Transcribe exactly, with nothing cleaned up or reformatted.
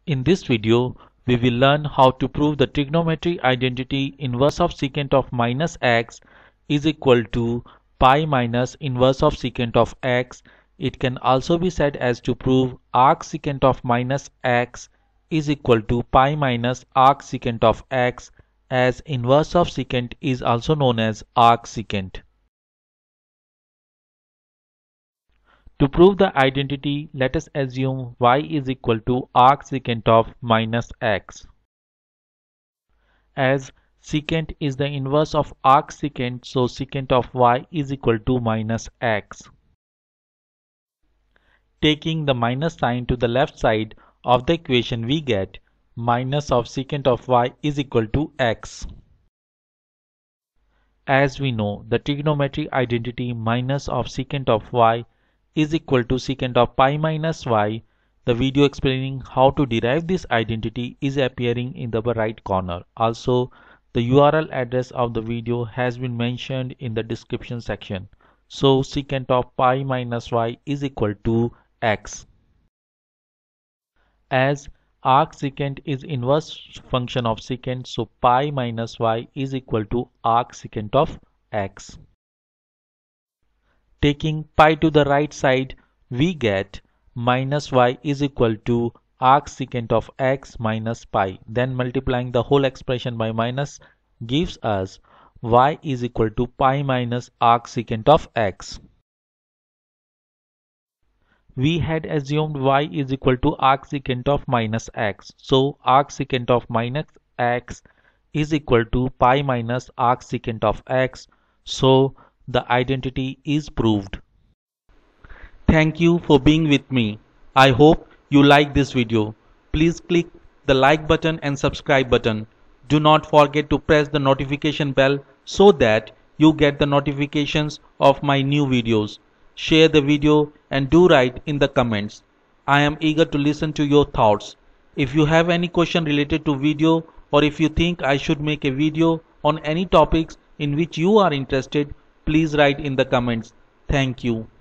In this video, we will learn how to prove the trigonometry identity inverse of secant of minus x is equal to pi minus inverse of secant of x. It can also be said as to prove arcsecant of minus x is equal to pi minus arcsecant of x, as inverse of secant is also known as arcsecant. To prove the identity, let us assume y is equal to arcsecant of minus x. As secant is the inverse of arcsecant, so secant of y is equal to minus x. Taking the minus sign to the left side of the equation, we get minus of secant of y is equal to x. As we know, the trigonometry identity minus of secant of y is equal to secant of pi minus y. The video explaining how to derive this identity is appearing in the right corner. Also, the U R L address of the video has been mentioned in the description section. So secant of pi minus y is equal to x. As arcsecant is inverse function of secant, so pi minus y is equal to arcsecant of x. Taking pi to the right side, we get minus y is equal to arcsecant of x minus pi. Then multiplying the whole expression by minus gives us y is equal to pi minus arcsecant of x. We had assumed y is equal to arcsecant of minus x. So arcsecant of minus x is equal to pi minus arcsecant of x. So the identity is proved. Thank you for being with me. I hope you like this video. Please click the like button and subscribe button. Do not forget to press the notification bell so that you get the notifications of my new videos. Share the video and do write in the comments. I am eager to listen to your thoughts. If you have any question related to video, or if you think I should make a video on any topics in which you are interested, please write in the comments. Thank you.